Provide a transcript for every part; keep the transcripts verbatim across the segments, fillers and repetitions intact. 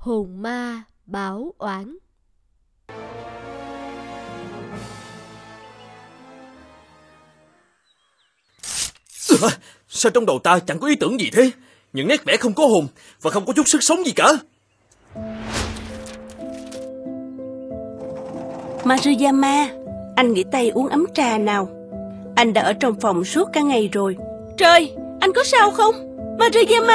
Hồn ma báo oán. À, sao trong đầu ta chẳng có ý tưởng gì thế? Những nét vẽ không có hồn và không có chút sức sống gì cả. Maruyama, anh nghỉ tay uống ấm trà nào. Anh đã ở trong phòng suốt cả ngày rồi. Trời, anh có sao không? Maruyama!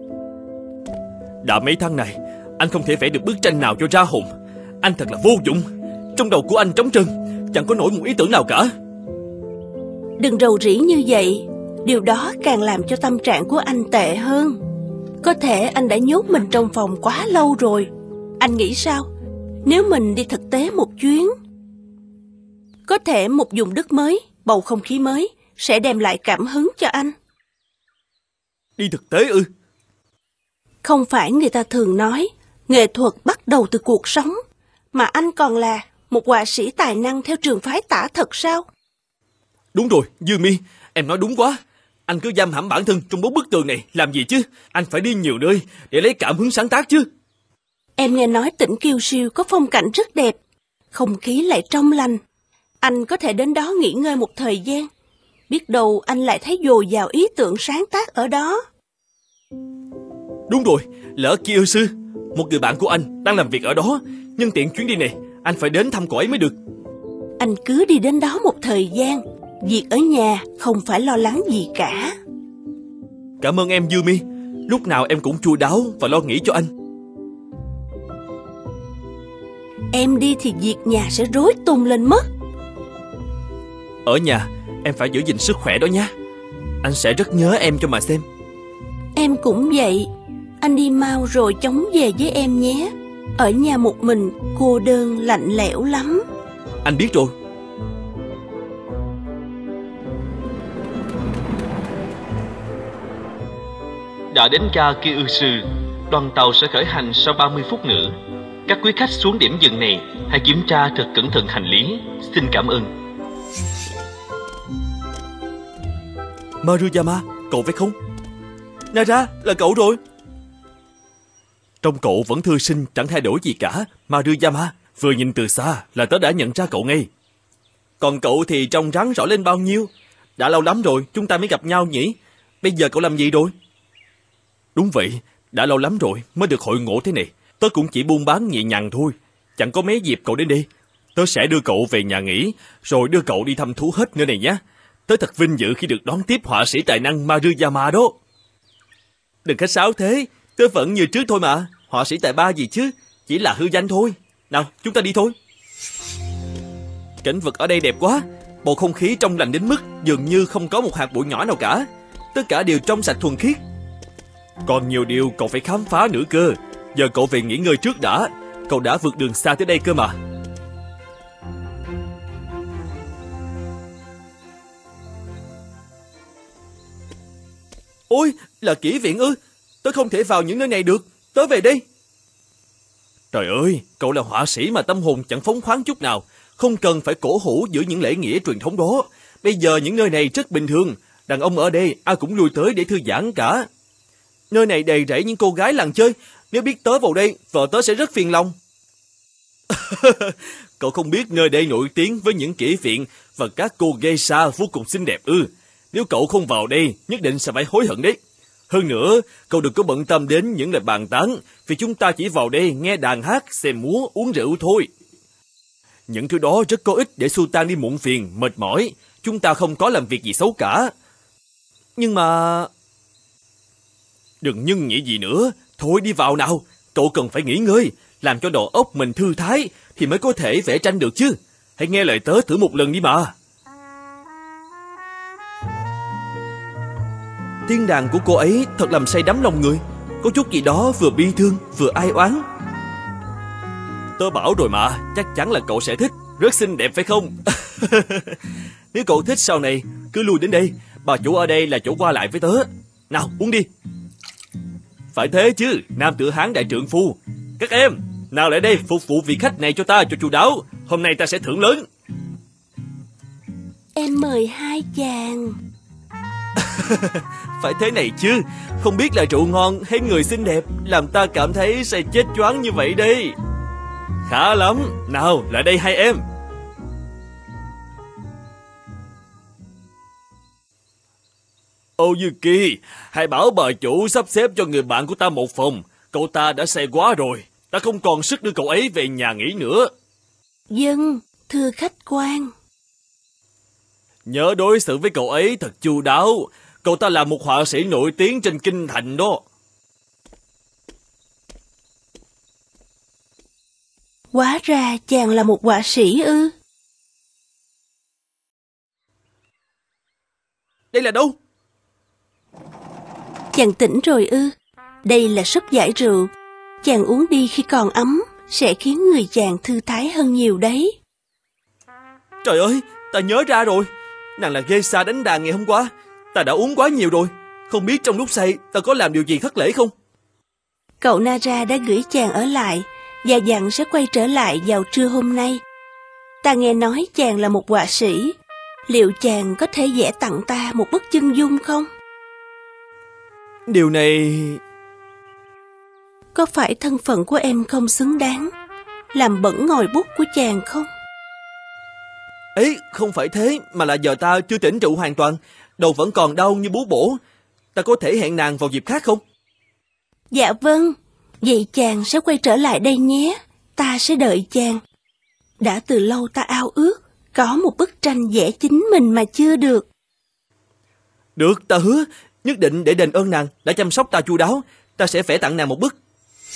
Đã mấy tháng này, anh không thể vẽ được bức tranh nào cho ra hồn. Anh thật là vô dụng. Trong đầu của anh trống trơn, chẳng có nổi một ý tưởng nào cả. Đừng rầu rĩ như vậy. Điều đó càng làm cho tâm trạng của anh tệ hơn. Có thể anh đã nhốt mình trong phòng quá lâu rồi. Anh nghĩ sao? Nếu mình đi thực tế một chuyến, có thể một vùng đất mới, bầu không khí mới sẽ đem lại cảm hứng cho anh. Đi thực tế ư? Không phải người ta thường nói nghệ thuật bắt đầu từ cuộc sống, mà anh còn là một họa sĩ tài năng theo trường phái tả thực sao? Đúng rồi, Dương My, em nói đúng quá. Anh cứ giam hãm bản thân trong bốn bức tường này làm gì chứ? Anh phải đi nhiều nơi để lấy cảm hứng sáng tác chứ. Em nghe nói tỉnh Kyushu có phong cảnh rất đẹp, không khí lại trong lành. Anh có thể đến đó nghỉ ngơi một thời gian. Biết đâu anh lại thấy dồi dào ý tưởng sáng tác ở đó. Đúng rồi, lỡ Kyushu, một người bạn của anh đang làm việc ở đó. Nhân tiện chuyến đi này, anh phải đến thăm cô ấy mới được. Anh cứ đi đến đó một thời gian. Việc ở nhà không phải lo lắng gì cả. Cảm ơn em Yumi. Lúc nào em cũng chu đáo và lo nghĩ cho anh. Em đi thì việc nhà sẽ rối tung lên mất. Ở nhà em phải giữ gìn sức khỏe đó nha. Anh sẽ rất nhớ em cho mà xem. Em cũng vậy. Anh đi mau rồi chóng về với em nhé. Ở nhà một mình cô đơn lạnh lẽo lắm. Anh biết rồi. Đã đến ga Kyushu, đoàn tàu sẽ khởi hành sau ba mươi phút nữa. Các quý khách xuống điểm dừng này hãy kiểm tra thật cẩn thận hành lý. Xin cảm ơn. Maruyama, cậu phải không? Nara, là cậu rồi. Trông cậu vẫn thư sinh chẳng thay đổi gì cả, Maruyama. Vừa nhìn từ xa là tớ đã nhận ra cậu ngay. Còn cậu thì trông rắn rõ lên bao nhiêu. Đã lâu lắm rồi chúng ta mới gặp nhau nhỉ. Bây giờ cậu làm gì rồi? Đúng vậy, đã lâu lắm rồi mới được hội ngộ thế này. Tớ cũng chỉ buôn bán nhẹ nhàng thôi. Chẳng có mấy dịp cậu đến đây. Tớ sẽ đưa cậu về nhà nghỉ, rồi đưa cậu đi thăm thú hết nơi này nhé. Tớ thật vinh dự khi được đón tiếp họa sĩ tài năng Maruyama đó. Đừng khách sáo thế, tớ vẫn như trước thôi mà. Họa sĩ tài ba gì chứ, chỉ là hư danh thôi. Nào, chúng ta đi thôi. Cảnh vật ở đây đẹp quá. Bầu không khí trong lành đến mức dường như không có một hạt bụi nhỏ nào cả. Tất cả đều trong sạch thuần khiết. Còn nhiều điều cậu phải khám phá nữa cơ. Giờ cậu về nghỉ ngơi trước đã. Cậu đã vượt đường xa tới đây cơ mà. Ôi, là kỹ viện ư? Tớ không thể vào những nơi này được. Tớ về đây. Trời ơi, cậu là họa sĩ mà tâm hồn chẳng phóng khoáng chút nào. Không cần phải cổ hủ giữ những lễ nghĩa truyền thống đó. Bây giờ những nơi này rất bình thường. Đàn ông ở đây ai cũng lui tới để thư giãn cả. Nơi này đầy rẫy những cô gái làng chơi. Nếu biết tớ vào đây, vợ tớ sẽ rất phiền lòng. Cậu không biết nơi đây nổi tiếng với những kỹ viện và các cô geisha vô cùng xinh đẹp ư? Nếu cậu không vào đây, nhất định sẽ phải hối hận đấy. Hơn nữa, cậu đừng có bận tâm đến những lời bàn tán, vì chúng ta chỉ vào đây nghe đàn hát, xem múa, uống rượu thôi. Những thứ đó rất có ích để xua tan đi muộn phiền, mệt mỏi. Chúng ta không có làm việc gì xấu cả. Nhưng mà... Đừng nhân nhị gì nữa. Thôi đi vào nào. Cậu cần phải nghỉ ngơi, làm cho đầu óc mình thư thái thì mới có thể vẽ tranh được chứ. Hãy nghe lời tớ thử một lần đi mà. Tiếng đàn của cô ấy thật làm say đắm lòng người. Có chút gì đó vừa bi thương vừa ai oán. Tớ bảo rồi mà, chắc chắn là cậu sẽ thích. Rất xinh đẹp phải không? Nếu cậu thích sau này, cứ lui đến đây. Bà chủ ở đây là chỗ qua lại với tớ. Nào, uống đi. Phải thế chứ, nam tử Hán đại trượng phu. Các em, nào lại đây phục vụ vị khách này cho ta cho chu đáo. Hôm nay ta sẽ thưởng lớn. Em mời hai chàng. Phải thế này chứ. Không biết là rượu ngon hay người xinh đẹp làm ta cảm thấy say chết choáng như vậy đây. Khá lắm. Nào lại đây hai em. Oyuki, hãy bảo bà chủ sắp xếp cho người bạn của ta một phòng. Cậu ta đã say quá rồi. Ta không còn sức đưa cậu ấy về nhà nghỉ nữa. Vâng, thưa khách quan. Nhớ đối xử với cậu ấy thật chu đáo. Cậu ta là một họa sĩ nổi tiếng trên kinh thành đó. Hóa ra chàng là một họa sĩ ư? Đây là đâu? Chàng tỉnh rồi ư? Đây là suất giải rượu. Chàng uống đi khi còn ấm sẽ khiến người chàng thư thái hơn nhiều đấy. Trời ơi, ta nhớ ra rồi. Nàng là geisha đánh đàn ngày hôm qua. Ta đã uống quá nhiều rồi. Không biết trong lúc say ta có làm điều gì thất lễ không? Cậu Nara đã gửi chàng ở lại và dặn sẽ quay trở lại vào trưa hôm nay. Ta nghe nói chàng là một họa sĩ. Liệu chàng có thể vẽ tặng ta một bức chân dung không? Điều này... Có phải thân phận của em không xứng đáng làm bẩn ngòi bút của chàng không? Ấy, không phải thế, mà là giờ ta chưa tỉnh rượu hoàn toàn. Đầu vẫn còn đau như bú bổ. Ta có thể hẹn nàng vào dịp khác không? Dạ vâng. Vậy chàng sẽ quay trở lại đây nhé. Ta sẽ đợi chàng. Đã từ lâu ta ao ước có một bức tranh vẽ chính mình mà chưa được. Được, ta hứa. Nhất định để đền ơn nàng đã chăm sóc ta chu đáo. Ta sẽ vẽ tặng nàng một bức.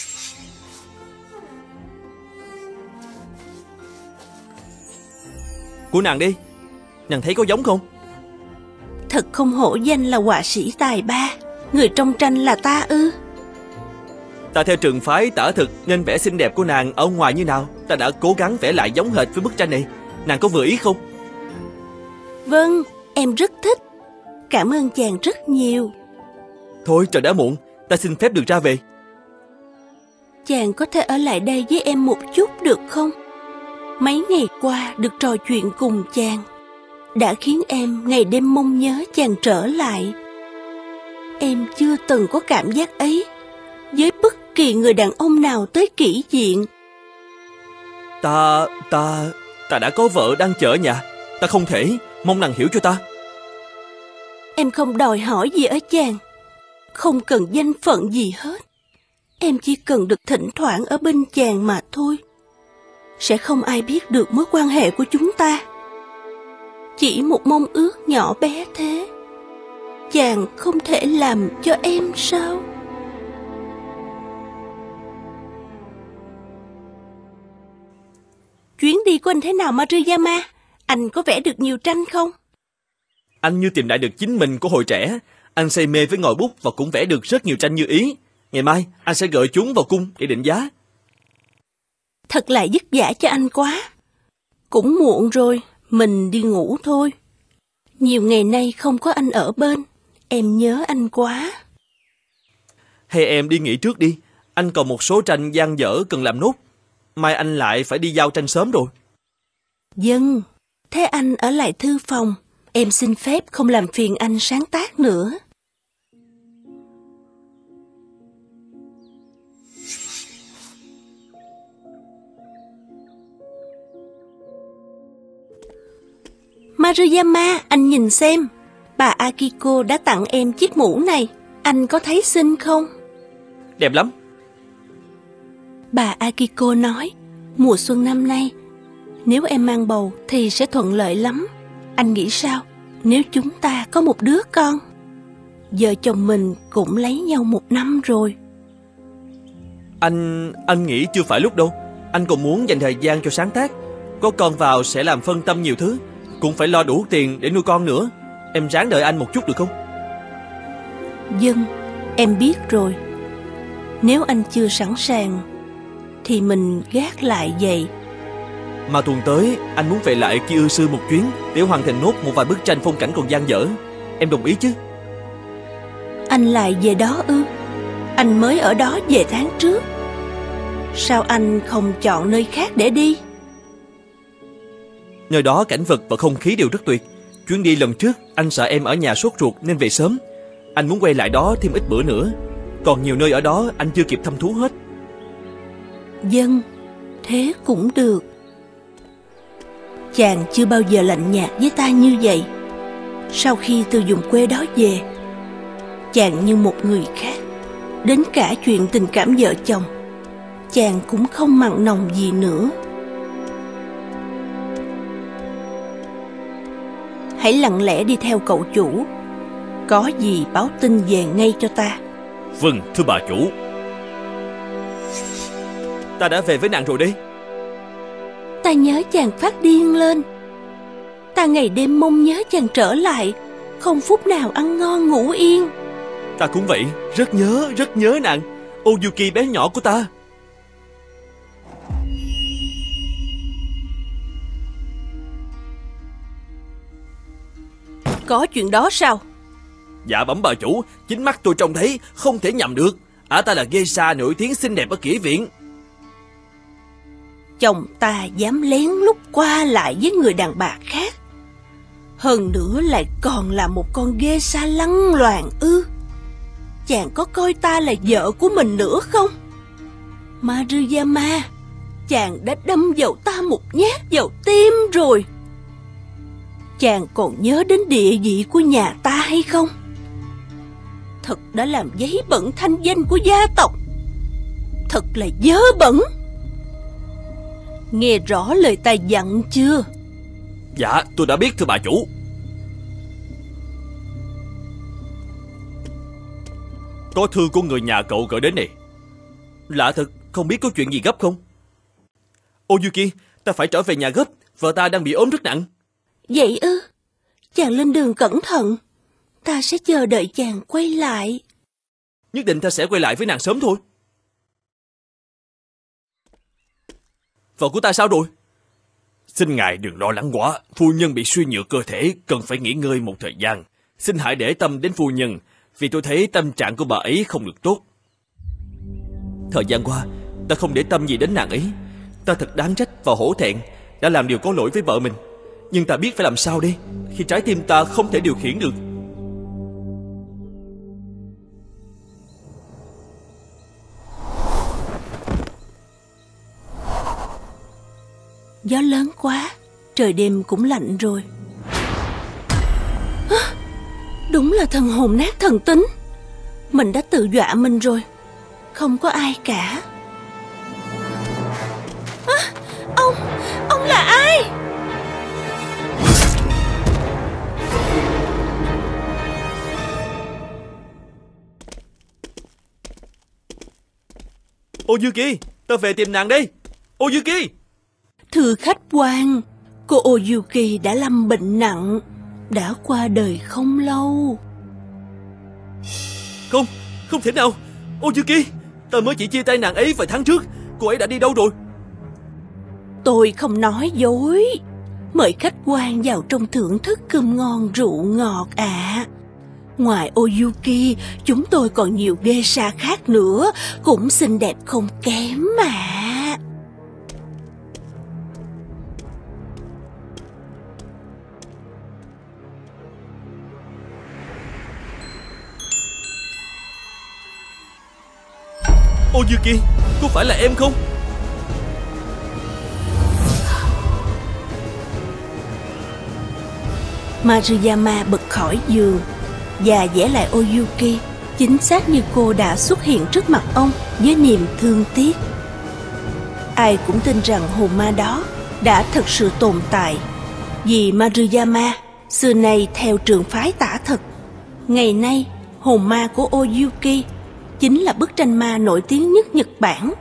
Của nàng đi. Nàng thấy có giống không? Thật không hổ danh là họa sĩ tài ba. Người trong tranh là ta ư? Ta theo trường phái tả thực nên vẽ xinh đẹp của nàng ở ngoài như nào ta đã cố gắng vẽ lại giống hệt với bức tranh này. Nàng có vừa ý không? Vâng, em rất thích. Cảm ơn chàng rất nhiều. Thôi trời đã muộn, ta xin phép được ra về. Chàng có thể ở lại đây với em một chút được không? Mấy ngày qua được trò chuyện cùng chàng đã khiến em ngày đêm mong nhớ chàng trở lại. Em chưa từng có cảm giác ấy với bất kỳ người đàn ông nào tới kỷ diện. Ta, ta, ta đã có vợ đang chờ ở nhà. Ta không thể, mong nàng hiểu cho ta. Em không đòi hỏi gì ở chàng, không cần danh phận gì hết. Em chỉ cần được thỉnh thoảng ở bên chàng mà thôi. Sẽ không ai biết được mối quan hệ của chúng ta. Chỉ một mong ước nhỏ bé thế. Chàng không thể làm cho em sao? Chuyến đi của anh thế nào Maruyama? Anh có vẽ được nhiều tranh không? Anh như tìm lại được chính mình của hồi trẻ. Anh say mê với ngòi bút và cũng vẽ được rất nhiều tranh như ý. Ngày mai anh sẽ gửi chúng vào cung để định giá. Thật là vất vả cho anh quá. Cũng muộn rồi, mình đi ngủ thôi. Nhiều ngày nay không có anh ở bên, em nhớ anh quá. Hay em đi nghỉ trước đi. Anh còn một số tranh dang dở cần làm nốt. Mai anh lại phải đi giao tranh sớm rồi. Vâng, thế anh ở lại thư phòng. Em xin phép không làm phiền anh sáng tác nữa. Maruyama, anh nhìn xem. Bà Akiko đã tặng em chiếc mũ này. Anh có thấy xinh không? Đẹp lắm. Bà Akiko nói, mùa xuân năm nay, nếu em mang bầu thì sẽ thuận lợi lắm. Anh nghĩ sao nếu chúng ta có một đứa con? Vợ chồng mình cũng lấy nhau một năm rồi. Anh... anh nghĩ chưa phải lúc đâu. Anh còn muốn dành thời gian cho sáng tác. Có con vào sẽ làm phân tâm nhiều thứ. Cũng phải lo đủ tiền để nuôi con nữa. Em ráng đợi anh một chút được không? Vâng, em biết rồi. Nếu anh chưa sẵn sàng thì mình gác lại vậy. Mà tuần tới anh muốn về lại Kiư sư một chuyến để hoàn thành nốt một vài bức tranh phong cảnh còn dang dở. Em đồng ý chứ? Anh lại về đó ư? Anh mới ở đó vài tháng trước. Sao anh không chọn nơi khác để đi? Nơi đó cảnh vật và không khí đều rất tuyệt. Chuyến đi lần trước, anh sợ em ở nhà sốt ruột nên về sớm. Anh muốn quay lại đó thêm ít bữa nữa. Còn nhiều nơi ở đó anh chưa kịp thăm thú hết. Dân, thế cũng được. Chàng chưa bao giờ lạnh nhạt với ta như vậy. Sau khi từ vùng quê đó về, chàng như một người khác. Đến cả chuyện tình cảm vợ chồng, chàng cũng không mặn nồng gì nữa. Hãy lặng lẽ đi theo cậu chủ. Có gì báo tin về ngay cho ta. Vâng, thưa bà chủ. Ta đã về với nàng rồi đấy. Ta nhớ chàng phát điên lên. Ta ngày đêm mong nhớ chàng trở lại, không phút nào ăn ngon ngủ yên. Ta cũng vậy, rất nhớ, rất nhớ nàng, Oyuki bé nhỏ của ta. Có chuyện đó sao? Dạ bẩm bà chủ, chính mắt tôi trông thấy, không thể nhầm được. Ả ta là geisha nổi tiếng xinh đẹp ở kỹ viện. Chồng ta dám lén lút qua lại với người đàn bà khác, hơn nữa lại còn là một con geisha lăng loàn ư? Chàng có coi ta là vợ của mình nữa không? Maruyama, chàng đã đâm vào ta một nhát vào tim rồi. Chàng còn nhớ đến địa vị của nhà ta hay không? Thật đã làm giấy bẩn thanh danh của gia tộc. Thật là dơ bẩn. Nghe rõ lời ta dặn chưa? Dạ, tôi đã biết thưa bà chủ. Có thư của người nhà cậu gửi đến này. Lạ thật, không biết có chuyện gì gấp không? Oyuki, ta phải trở về nhà gấp. Vợ ta đang bị ốm rất nặng. Vậy ư? Chàng lên đường cẩn thận. Ta sẽ chờ đợi chàng quay lại. Nhất định ta sẽ quay lại với nàng sớm thôi. Vợ của ta sao rồi? Xin ngài đừng lo lắng quá. Phu nhân bị suy nhược cơ thể, cần phải nghỉ ngơi một thời gian. Xin hãy để tâm đến phu nhân, vì tôi thấy tâm trạng của bà ấy không được tốt. Thời gian qua, ta không để tâm gì đến nàng ấy. Ta thật đáng trách và hổ thẹn, đã làm điều có lỗi với vợ mình. Nhưng ta biết phải làm sao đây, khi trái tim ta không thể điều khiển được. Gió lớn quá, trời đêm cũng lạnh rồi. À, đúng là thần hồn nát thần tính. Mình đã tự dọa mình rồi. Không có ai cả. À, ông, ông là ai? Oyuki, ta về tìm nàng đây. Oyuki! Thưa khách quan, cô Oyuki đã lâm bệnh nặng, đã qua đời không lâu. Không, không thể nào. Oyuki, ta mới chỉ chia tay nàng ấy vài tháng trước. Cô ấy đã đi đâu rồi? Tôi không nói dối. Mời khách quan vào trong thưởng thức cơm ngon rượu ngọt ạ. À. Ngoài Oyuki, chúng tôi còn nhiều geisha khác nữa, cũng xinh đẹp không kém mà. Oyuki, có phải là em không? Maruyama bật khỏi giường và vẽ lại Oyuki chính xác như cô đã xuất hiện trước mặt ông với niềm thương tiếc. Ai cũng tin rằng hồn ma đó đã thực sự tồn tại, vì Maruyama xưa nay theo trường phái tả thực. Ngày nay, hồn ma của Oyuki chính là bức tranh ma nổi tiếng nhất Nhật Bản.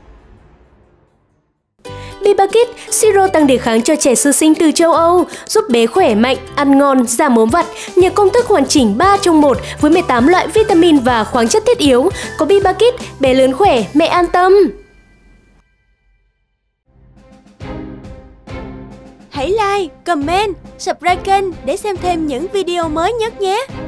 Bibakit, siro tăng đề kháng cho trẻ sơ sinh từ châu Âu, giúp bé khỏe mạnh, ăn ngon, giảm ốm vặt, nhờ công thức hoàn chỉnh ba trong một với mười tám loại vitamin và khoáng chất thiết yếu. Có Bibakit, bé lớn khỏe, mẹ an tâm. Hãy like, comment, subscribe kênh để xem thêm những video mới nhất nhé!